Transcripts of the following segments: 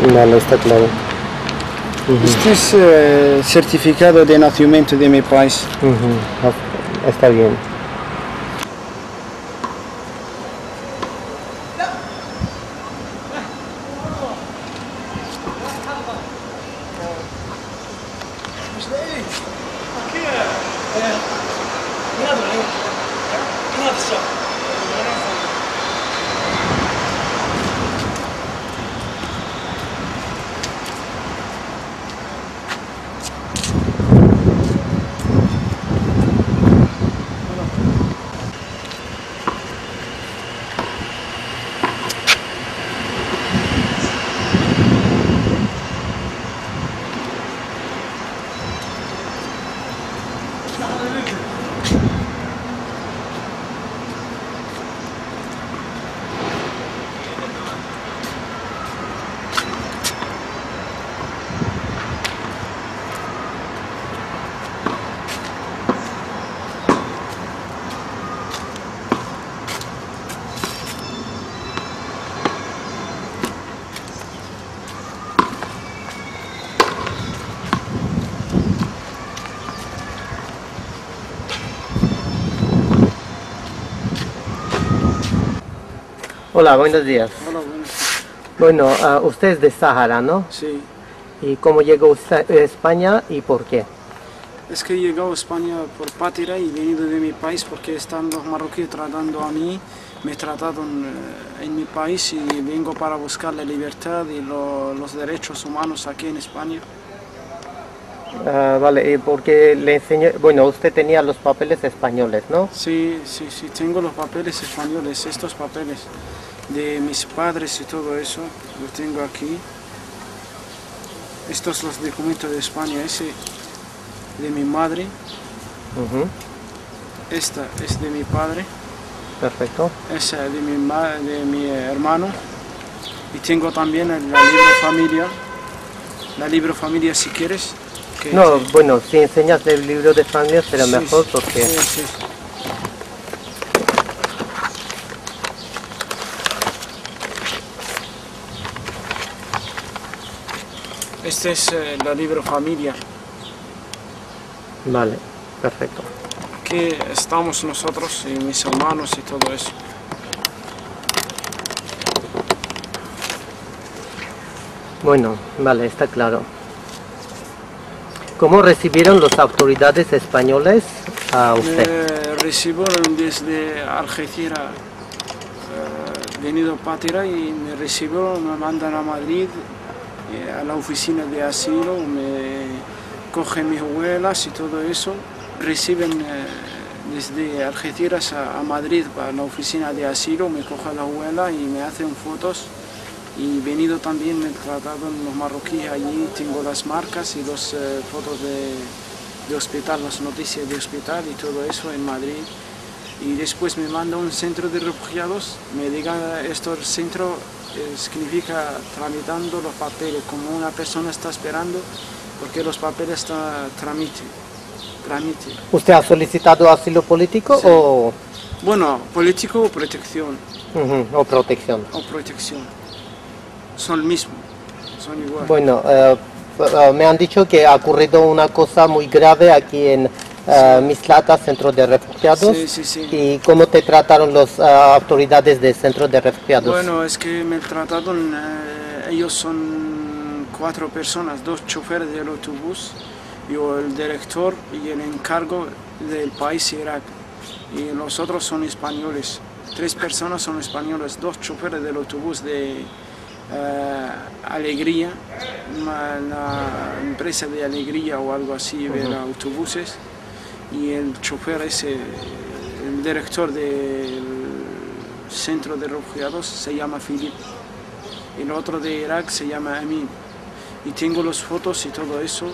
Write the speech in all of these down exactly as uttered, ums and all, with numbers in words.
Vale, está claro. Uh-huh. Este es eh, certificado de nacimiento de mi país. Uh-huh. Está bien. Hola, buenos días. Hola, buenos días. Bueno, uh, usted es de Sahara, ¿no? Sí. ¿Y cómo llegó usted a España y por qué? Es que he llegado a España por patria y he venido de mi país porque están los marroquíes tratando a mí, me trataron eh, en mi país y vengo para buscar la libertad y lo, los derechos humanos aquí en España. Uh, vale, ¿y por qué le enseñé? Bueno, usted tenía los papeles españoles, ¿no? Sí, sí, sí, tengo los papeles españoles, estos papeles de mis padres y todo eso, lo tengo aquí. Estos son los documentos de España, ese de mi madre, Uh-huh. esta es de mi padre, Perfecto. esa de mi, ma de mi hermano, y tengo también el la libro familia, la libro familia si quieres. Que No, te... bueno, si enseñas el libro de familia será sí, mejor sí, porque... sí, sí. Este es eh, la libro familia. Vale, perfecto. Aquí estamos nosotros y mis hermanos y todo eso. Bueno, vale, está claro. ¿Cómo recibieron las autoridades españoles a usted? Me recibieron desde Algeciras, eh, venido patria y me recibieron, me mandan a Madrid, eh, a la oficina de asilo, me cogen mis abuelas y todo eso. Reciben eh, desde Algeciras a, a Madrid para la oficina de asilo, me cogen la abuela y me hacen fotos. Y venido también me trataron los marroquíes allí, tengo las marcas y las eh, fotos de, de hospital, las noticias de hospital y todo eso en Madrid. Y después me manda a un centro de refugiados, me diga esto el centro eh, significa tramitando los papeles, como una persona está esperando porque los papeles están tramite, tramite. ¿Usted ha solicitado asilo político Sí. o...? Bueno, político o protección. Uh-huh, o protección. O protección. Son el mismo, son igual. Bueno, uh, uh, me han dicho que ha ocurrido una cosa muy grave aquí en uh, Sí. Mislata, centro de refugiados. Sí, sí, sí. ¿Y cómo te trataron las uh, autoridades del centro de refugiados? Bueno, es que me trataron, eh, ellos son cuatro personas, dos choferes del autobús, yo el director y el encargo del país Irak. Y los otros son españoles. Tres personas son españoles, dos choferes del autobús de uh, Alegría, una, la empresa de Alegría o algo así, de Uh-huh. autobuses. Y el chofer ese, el director del centro de refugiados se llama Filip. El otro de Irak se llama Amin. Y tengo las fotos y todo eso.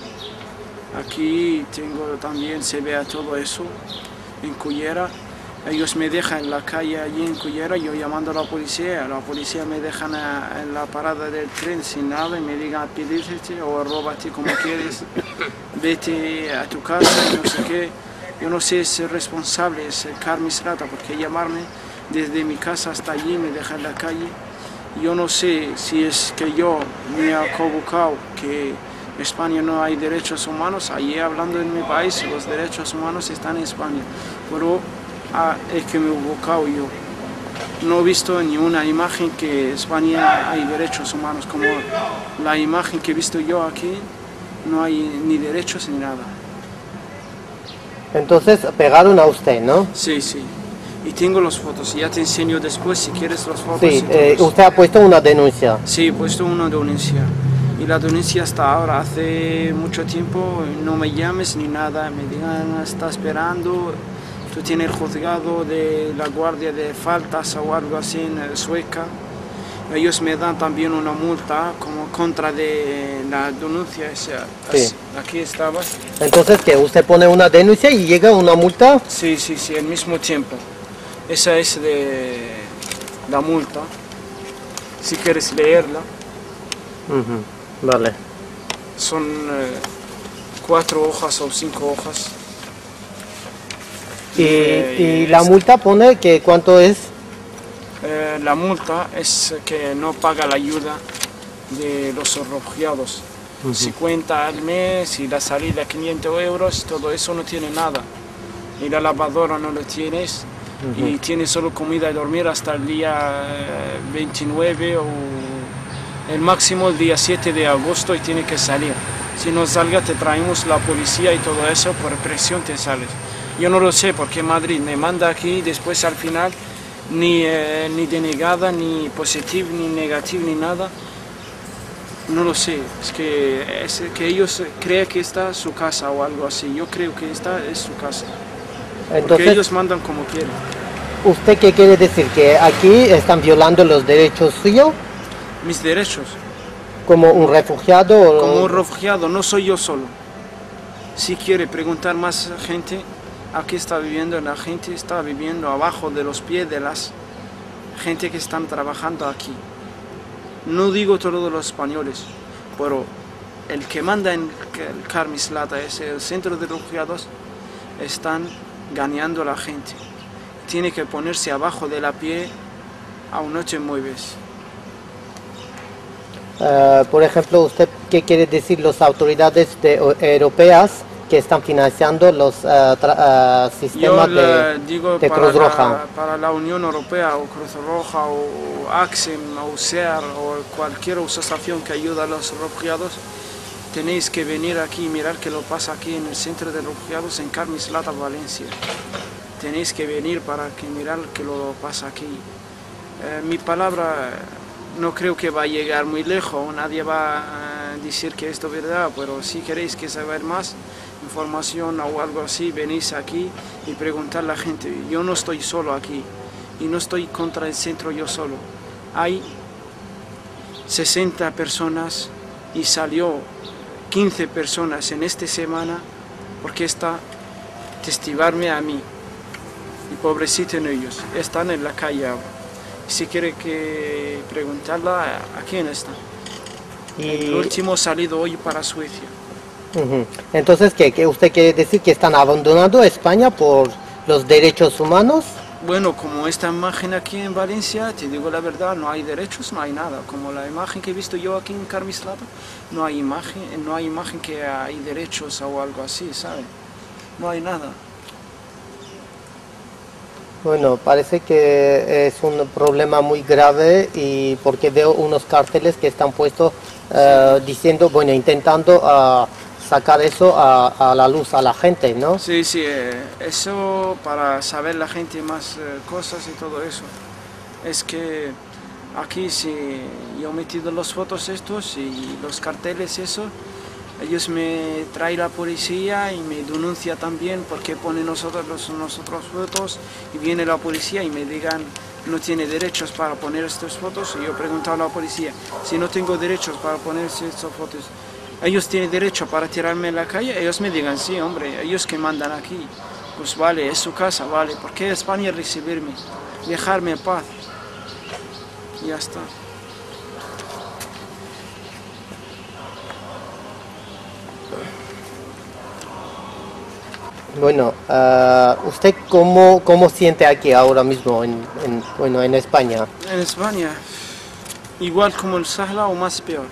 Aquí tengo también, se ve todo eso en Cullera. Ellos me dejan en la calle allí en Cullera, yo llamando a la policía, la policía me dejan a, en la parada del tren sin nada y me digan pídete o róbate como quieres, vete a tu casa y no sé qué. Yo no sé si es responsable, es Carmen Strata, porque llamarme desde mi casa hasta allí, me dejan en la calle Yo no sé si es que yo me he equivocado, que en España no hay derechos humanos. Allí hablando en mi país, los derechos humanos están en España, pero ah, es que me he equivocado yo. No he visto ni una imagen que en España hay derechos humanos, como la imagen que he visto yo aquí, no hay ni derechos ni nada. Entonces pegaron a usted, ¿no? Sí, sí. Y tengo las fotos, ya te enseño después si quieres las fotos. Sí, y todo eh, eso. usted ha puesto una denuncia. Sí, he puesto una denuncia. Y la denuncia hasta ahora, hace mucho tiempo, no me llames ni nada, me digan, está esperando, tú tienes el juzgado de la guardia de faltas o algo así en Sueca. Ellos me dan también una multa como contra de la denuncia. Esa, Sí. Aquí estaba. Entonces, que usted pone una denuncia y llega una multa. Sí, sí, sí, al mismo tiempo. Esa es de la multa, si quieres leerla. Ujú, vale. Son eh, cuatro hojas o cinco hojas. Y, Eh, y y la es- multa pone que cuánto es. eh, la multa es que no paga la ayuda de los refugiados. cincuenta al mes y la salida quinientos euros, todo eso no tiene nada. Y la lavadora no lo tienes. Y tienes solo comida y dormir hasta el día eh, veintinueve o el máximo el día siete de agosto y tienes que salir. Si no salgas te traemos la policía y todo eso, por presión te sales. Yo no lo sé porque Madrid me manda aquí y después al final ni, eh, ni denegada, ni positivo, ni negativo, ni nada. No lo sé, es que, es que ellos creen que esta es su casa o algo así. Yo creo que esta es su casa. Porque Entonces, ellos mandan como quieren. ¿usted qué quiere decir? ¿Que aquí están violando los derechos suyos Mis derechos. como un refugiado? o- Como un refugiado, no soy yo solo. Si quiere preguntar más gente, aquí está viviendo, la gente está viviendo abajo de los pies de las gente que están trabajando aquí. No digo todos los españoles, pero el que manda en el Carmislata, es el centro de refugiados, están ganando a la gente. Tiene que ponerse abajo de la pie, aún no te mueves. Eh, por ejemplo, ¿usted qué quiere decir las autoridades de- o- europeas que están financiando los eh, tra- eh, Yo sistemas le de, digo de para Cruz la, Roja? para la Unión Europea o Cruz Roja o AXEM o C E A R o cualquier asociación que ayuda a los refugiados, tenéis que venir aquí y mirar qué lo pasa aquí en el centro de refugiados en Carmislata, Valencia. Tenéis que venir para que mirar qué lo pasa aquí. Eh, mi palabra no creo que va a llegar muy lejos, nadie va a decir que esto es verdad, pero si queréis que saber más información o algo así, venís aquí y preguntar a la gente. Yo no estoy solo aquí y no estoy contra el centro yo solo. Hay sesenta personas y salió quince personas en esta semana porque está testigarme a mí. Y pobrecito en ellos, están en la calle ahora. Si quiere que preguntarla, ¿a quién está? El Y, último salido hoy para Suecia. ujú. Entonces, ¿qué, qué usted quiere decir? ¿Que están abandonando España por los derechos humanos? Bueno, como esta imagen aquí en Valencia, te digo la verdad, no hay derechos, no hay nada. Como la imagen que he visto yo aquí en Carmislata, no hay imagen, no hay imagen que hay derechos o algo así, ¿sabe? No hay nada. Bueno, parece que es un problema muy grave y porque veo unos carteles que están puestos eh, diciendo, bueno, intentando ah, sacar eso a, a la luz a la gente, ¿no? Sí, sí, eh, eso para saber la gente más eh, cosas y todo eso. Es que aquí si yo he metido las fotos estos y los carteles eso, ellos me traen la policía y me denuncia también porque ponen nosotros los nosotros fotos y viene la policía y me digan no tiene derechos para poner estas fotos. Y yo pregunto a la policía si no tengo derechos para poner estas fotos, ellos tienen derecho para tirarme en la calle. Ellos me digan sí, hombre, ellos que mandan aquí, pues vale, es su casa, vale. ¿Por qué España recibirme? Dejarme en paz. Y ya está. Bueno, ah, ¿usted cómo, cómo siente aquí ahora mismo en, en, bueno, en España? En España, igual como el Sahara o más peor.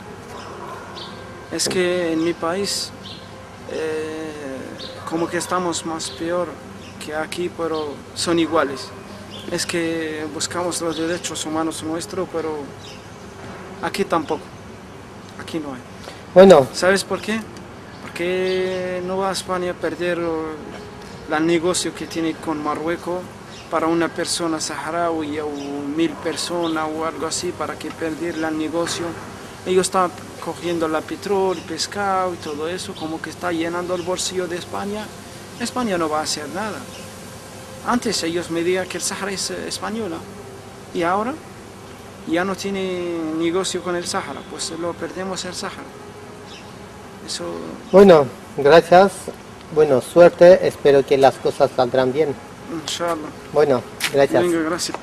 Es que en mi país eh, como que estamos más peor que aquí, pero son iguales. Es que buscamos los derechos humanos nuestros, pero aquí tampoco. Aquí no hay. Bueno, ¿Sabes por qué? Porque no va a España a perder el negocio que tiene con Marruecos para una persona saharaui o mil personas o algo así, para que perder el negocio. Ellos están cogiendo la petróleo, pescado y todo eso, como que está llenando el bolsillo de España. España no va a hacer nada. Antes ellos me decían que el Sahara es española y ahora ya no tiene negocio con el Sahara, pues lo perdemos el Sahara. Eso... bueno, gracias. Bueno, suerte. Espero que las cosas saldrán bien. Inshallah. Bueno, gracias. Venga, gracias.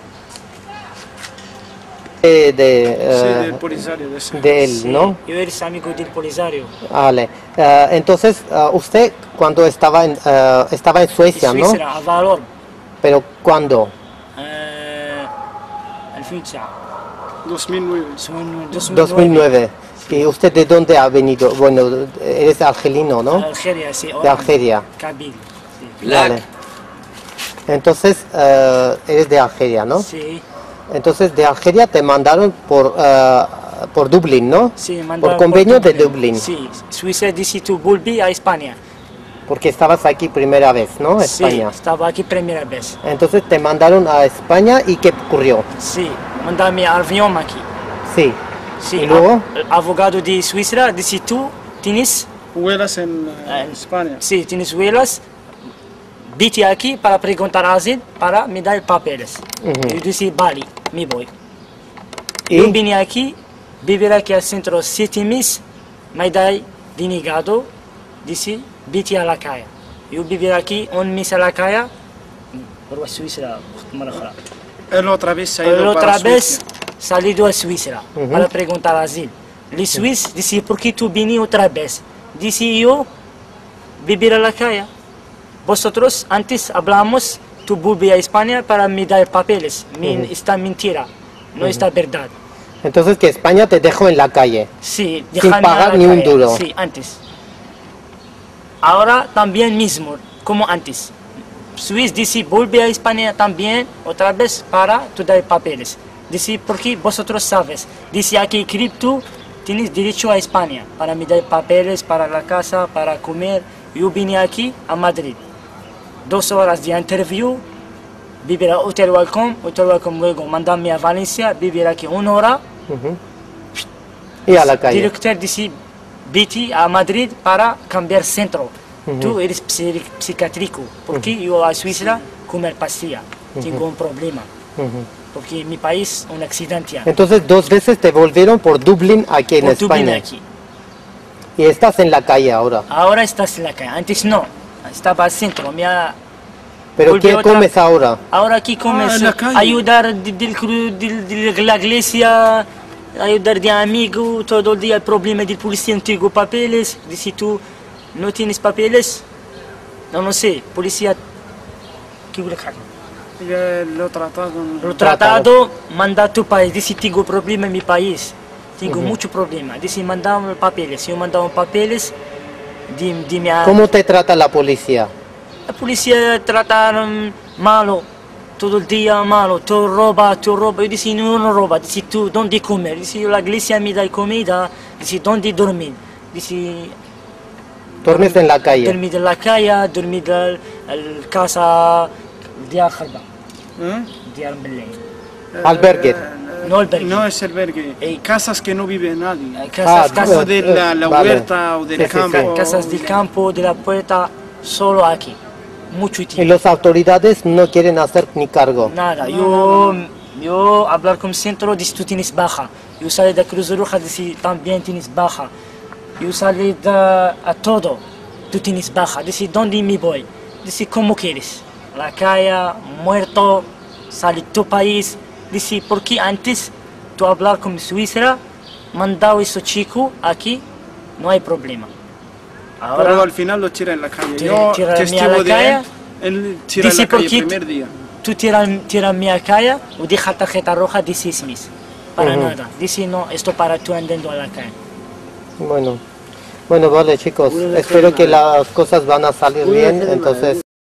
De, de, Sí, eh, del Polisario, de ese. de él, Sí, ¿no? yo eres amigo del Polisario. Vale. Eh, entonces, eh, usted cuando estaba en, eh, estaba en Suecia, ¿no? Suiza, a Valor. Pero ¿cuándo? Eh, ألفين وتسعة. dos mil nueve. Son dos mil nueve. dos mil nueve. ¿Y usted de dónde ha venido? Bueno, eres argelino, ¿no? Algeria, sí. De Argelia. Kabil. Sí. Vale. Entonces, eh, eres de Argelia, ¿no? Sí, Entonces, de Argelia te mandaron por, eh, por Dublín, ¿no? sí, Por mandaron convenio de Dublín. Dublín. Sí, Suiza dice tu volví a España. Porque estabas aquí primera vez, ¿no? España. Sí, estaba aquí primera vez. Entonces te mandaron a España y ¿qué ocurrió? Sí, mandame avión aquí. Sí. Sí, ¿Y luego? El abogado de Suiza dice tú tienes, Huelas en eh, Ah, en- España. sí, tienes vuelas. Vete aquí para preguntar a Azil para me dar papeles. Ujú. Yo dije, vale, me voy. ¿Y? Yo vine aquí, vivir aquí al centro siete meses, me da denegado, dice, vete a la calle. Yo vivir aquí un mes a la calle, pero a Suiza, مرة أخرى. Él otra vez se ha ido Pero para otra vez Suecia. salido a Suiza Ujú. para preguntar asilo. Los suizos dicen, ¿por qué tú viniste otra vez? Dice yo, vivir a la calle. Vosotros antes hablamos, tú volví a España para me dar papeles. Min- Está mentira, no está verdad. Entonces que España te dejó en la calle. Sí, Sin dejarme a pagar la ni un calle. duro. Sí, antes. Ahora también mismo, como antes. Suiza dice, vuelve a España también, otra vez para tu dar papeles. Dice, porque vosotros sabes. Dice aquí, cripto, tienes derecho a España para me dar papeles, para la casa, para comer. Yo vine aquí a Madrid. Dos horas de interview, vivir a Hotel Welcome, Hotel Welcome luego mandarme a Valencia, vivir aquí una hora. Ujú. Y a la calle. Director dice, vete a Madrid para cambiar centro. Tú eres psi- psiquiátrico, porque yo a Suiza comer pastilla, tengo un problema, Ujú. porque en mi país un accidente. Entonces dos veces te volvieron por Dublín aquí en Por tu España. vine aquí. Y estás en la calle ahora. Ahora estás en la calle, antes no, estaba al centro. Me ha- ¿Pero Volví qué otra- comes ahora? Ahora aquí Ah, comes en la calle. ayudar de, del cru- del- de la iglesia, ayudar de amigo, todo el día el problema del policía, no tengo papeles, dice tú no tienes papeles, no, no sé, policía, ¿qué voy a hacer? Ya lo tratado. Lo tratado, manda a tu país, dice tengo problema en mi país, tengo mucho problema, dice mandame papeles, yo mandaba papeles, dime, dime a... ¿Cómo te trata la policía? La policía trataron malo, todo el día malo, tú roba, tú roba. Yo decía, no, no roba, dice tú, ¿dónde comer? Dice, la iglesia me da comida, dice, ¿dónde dormir? Dice, Duermes en la calle. dormir en la calle, dormir en la casa de Arba, ¿Eh? de Armelén. Albergue. Eh, No albergue. No es albergue. Ey. Casas que no vive nadie. Casas, Ah, casas, O de la, la Vale. huerta o del Sí, sí, sí. campo. casas de campo, de la puerta, solo aquí, mucho Y tiempo. las autoridades no quieren hacer ni cargo. Nada, yo, yo hablar con centro, dice tú tienes baja. Yo salí de Cruz Roja, dice también tienes baja. Yo salí de a todo, tú tienes baja. Dice, ¿dónde me voy? Dice, ¿cómo quieres? La calle, muerto, salí de tu país. Dice, ¿por qué antes tú hablar con Suiza, mandado ese chico aquí, no hay problema? Pero Ahora, al final lo tira en la calle. Te- Yo tira a mí a testigo la de calle. él. Él tira Dice, en la calle ¿por qué el primer día. tú tiras tira mi calle y deja tarjeta roja de seis meses. para Ujú. nada. Dice, no, esto para tú andando a la calle. Bueno, bueno, vale chicos, espero que las cosas van a salir bien, entonces